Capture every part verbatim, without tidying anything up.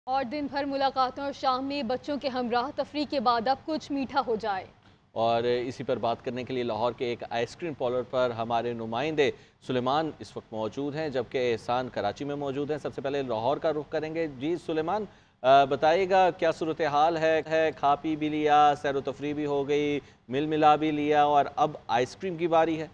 और दिन भर मुलाकातों और शाम में बच्चों के हमराह तफरी के बाद अब कुछ मीठा हो जाए। और इसी पर बात करने के लिए लाहौर के एक आइसक्रीम पार्लर पर हमारे नुमाइंदे सुलेमान इस वक्त मौजूद हैं, जबकि एहसान कराची में मौजूद हैं। सबसे पहले लाहौर का रुख करेंगे। जी सुलेमान, बताइएगा क्या सूरत हाल है, है खा पी भी लिया, सैर व तफरी भी हो गई, मिल मिला भी लिया और अब आइसक्रीम की बारी है।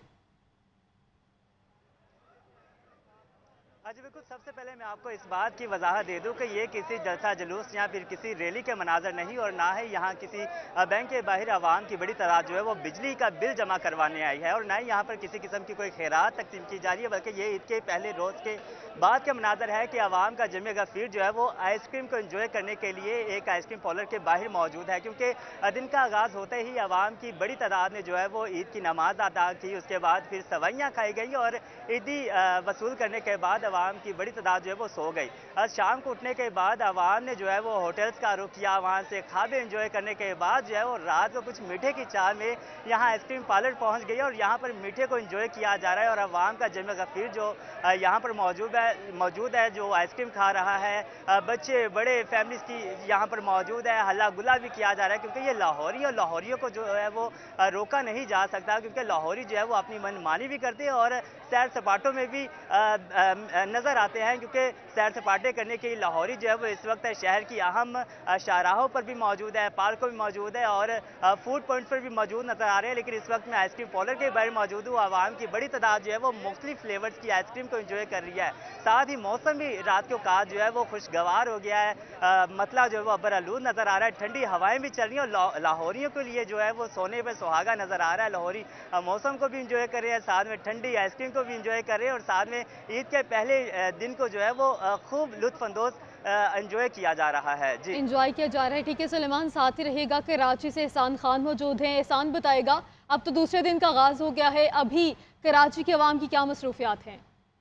जी बिल्कुल, सबसे पहले मैं आपको इस बात की वजाहत दे दूं कि ये किसी जलसा जुलूस या फिर किसी रैली के मनाजर नहीं और ना ही यहाँ किसी बैंक के बाहर आवाम की बड़ी तादाद जो है वो बिजली का बिल जमा करवाने आई है और ना ही यहाँ पर किसी किस्म की कोई खैरात तकसीम की जा रही है, बल्कि ये ईद के पहले रोज़ के बाद का मनाजर है कि आवाम का जमे गफीर जो है वो आइसक्रीम को एंजॉय करने के लिए एक आइसक्रीम पार्लर के बाहर मौजूद है, क्योंकि दिन का आगाज़ होते ही आवाम की बड़ी तादाद ने जो है वो ईद की नमाज अदा की, उसके बाद फिर सवाइयाँ खाई गई और ईदी वसूल करने के बाद आवाम की बड़ी तादाद जो है वो सो गई। आज शाम को उठने के बाद आवाम ने जो है वो होटल्स का रुख किया, वहाँ से खाबे एंजॉय करने के बाद जो है वो रात को कुछ मीठे की चाह में यहाँ आइसक्रीम पार्लर पहुँच गई और यहाँ पर मीठे को एंजॉय किया जा रहा है और आवाम का जमे गफीर जो यहाँ पर मौजूद है मौजूद है जो आइसक्रीम खा रहा है, बच्चे बड़े फैमिलीज की यहाँ पर मौजूद है, हल्ला गुल्ला भी किया जा रहा है, क्योंकि ये लाहौरी और लाहौरियों को जो है वो रोका नहीं जा सकता, क्योंकि लाहौरी जो है वो अपनी मनमानी भी करते हैं और सैर सपाटों में भी नज़र आते हैं, क्योंकि सैर सपाटे करने के लिए लाहौरी जो है वो इस वक्त शहर की अहम शाहराहों पर भी मौजूद है, पार्कों में मौजूद है और फूड पॉइंट पर भी मौजूद नजर आ रहे हैं। लेकिन इस वक्त मैं आइसक्रीम पार्लर के बाहर मौजूद हूँ, आवाम की बड़ी तादाद जो है वो मुख्तलिफ फ्लेवर्स की आइसक्रीम को एंजॉय कर रही है। साथ ही मौसम भी रात के औकात जो है वो खुशगवार हो गया है, मतलब जो है वो अबरआलूद नजर आ रहा है, ठंडी हवाएं भी चल रही हैं और लाहौरियों के लिए जो है वो सोने पे सुहागा नजर आ रहा है। लाहौरी मौसम को भी इंजॉय कर रहे हैं, साथ में ठंडी आइसक्रीम को भी इंजॉय कर रहे हैं और साथ में ईद के पहले दिन को जो है वो खूब लुत्फानंदोज एंजॉय किया जा रहा है। जी एंजॉय किया जा रहा है। ठीक है सुलेमान, साथ ही रहेगा कराची से एहसान खान मौजूद हैं। एहसान बताएगा, अब तो दूसरे दिन का आगाज हो गया है, अभी कराची के अवाम की क्या मसरूफियात हैं?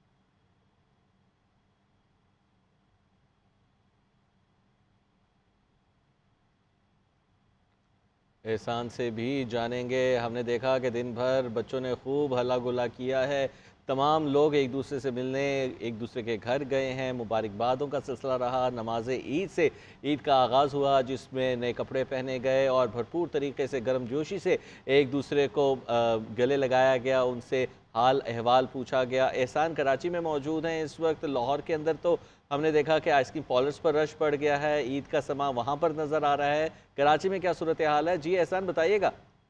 एहसान से भी जानेंगे। हमने देखा कि दिन भर बच्चों ने खूब हल्ला गुल्ला किया है, तमाम लोग एक दूसरे से मिलने एक दूसरे के घर गए हैं, मुबारकबादों का सिलसिला रहा, नमाज ईद से ईद का आगाज़ हुआ जिसमें नए कपड़े पहने गए और भरपूर तरीके से गर्मजोशी से एक दूसरे को गले लगाया गया, उनसे हाल अहवाल पूछा गया। एहसान कराची में मौजूद हैं इस वक्त। लाहौर के अंदर तो हमने देखा कि आइसक्रीम पार्लर्स पर रश पड़ गया है, ईद का समा वहाँ पर नज़र आ रहा है। कराची में क्या सूरत हाल है? जी एहसान बताइएगा।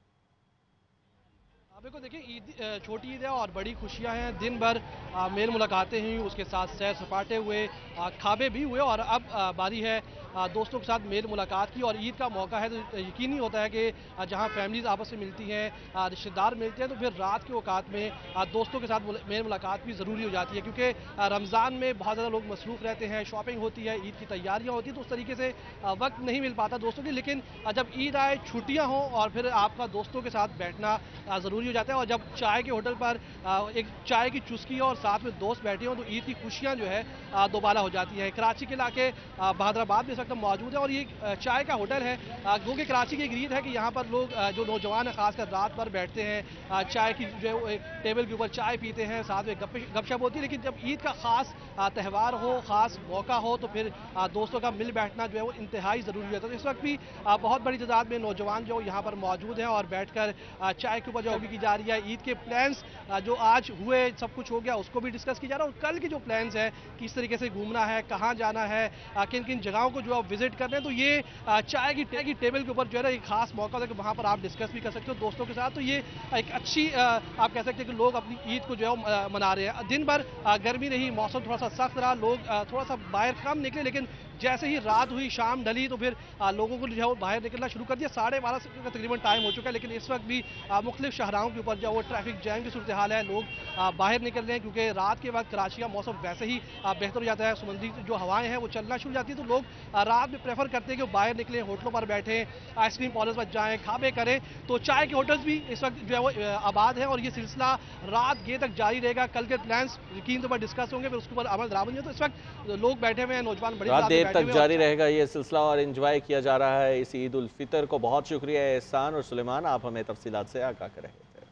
बिल्कुल, देखिए ईद छोटी ईद है और बड़ी खुशियां हैं। दिन भर मेल मुलाकातें हुई, उसके साथ सैर सपाटे हुए, आ, खाबे भी हुए और अब आ, बारी है आ, दोस्तों के साथ मेल मुलाकात की। और ईद का मौका है तो यकीनी होता है कि जहां फैमिलीज आपस में मिलती हैं, रिश्तेदार मिलते हैं, तो फिर रात के औकात में आ, दोस्तों के साथ मेल मुलाकात भी ज़रूरी हो जाती है, क्योंकि रमज़ान में बहुत ज़्यादा लोग मसरूफ़ रहते हैं, शॉपिंग होती है, ईद की तैयारियाँ होती हैं, तो उस तरीके से वक्त नहीं मिल पाता दोस्तों की। लेकिन जब ईद आए, छुट्टियाँ हों और फिर आपका दोस्तों के साथ बैठना ज़रूरी हो जाता है और जब चाय के होटल पर एक चाय की चुस्की और साथ में दोस्त बैठे हों तो ईद की खुशियां जो है दोबारा हो जाती हैं। कराची के इलाके बहादुराबाद में इस वक्त मौजूद है और ये चाय का होटल है, क्योंकि कराची की एक रीत है कि यहाँ पर लोग जो नौजवान है खासकर रात भर बैठते हैं, चाय की जो है टेबल के ऊपर चाय पीते हैं, साथ में गपशप होती है। लेकिन जब ईद का खास त्यौहार हो, खास मौका हो, तो फिर दोस्तों का मिल बैठना जो है वो इंतहाई ज़रूरी होता है। तो इस वक्त भी बहुत बड़ी तादाद में नौजवान जो यहाँ पर मौजूद हैं और बैठकर चाय के ऊपर जो की जा रही है, ईद के प्लान्स जो आज हुए सब कुछ हो गया उसको भी डिस्कस किया जा रहा है और कल के जो प्लान्स है, किस तरीके से घूमना है, कहाँ जाना है, किन किन जगहों को जो आप विजिट कर रहे हैं, तो ये चाय की टे की टेबल के ऊपर जो है ना एक खास मौका होता है कि वहाँ पर आप डिस्कस भी कर सकते हो दोस्तों के साथ। तो ये एक अच्छी आप कह सकते हैं कि लोग अपनी ईद को जो है मना रहे हैं। दिन भर गर्मी रही, मौसम थोड़ा सा सख्त रहा, लोग थोड़ा सा बाहर कम निकले, लेकिन जैसे ही रात हुई, शाम ढली, तो फिर आ, लोगों को जो है वो बाहर निकलना शुरू कर दिया। साढ़े बारह का तकरीबन टाइम हो चुका है, लेकिन इस वक्त भी मुख्तलिफ शहरों के ऊपर जो वो ट्रैफिक जैम की सूरत हाल है, लोग आ, बाहर निकल रहे हैं, क्योंकि रात के बाद कराची का मौसम वैसे ही आ, बेहतर हो जाता है, समुद्री जो हवाएं हैं वो चलना शुरू हो जाती है, तो लोग आ, रात में प्रेफर करते हैं कि बाहर निकलें, होटलों पर बैठें, आइसक्रीम पार्लर्स पर जाएँ, खाबे करें। तो चाय के होटल्स भी इस वक्त जो है वो आबाद है और ये सिलसिला रात गे तक जारी रहेगा। कल के प्लान्स यकीन तौर पर डिस्कस होंगे, फिर उसके ऊपर अमल दरामद। तो इस वक्त लोग बैठे हुए हैं, नौजवान बड़ी रात देर तक जारी रहेगा ये सिलसिला और एंजॉय किया जा रहा है इस ईद उल फितर को। बहुत शुक्रिया एहसान और सुलेमान, आप हमें तफसीलात से आगाह कर रहे थे।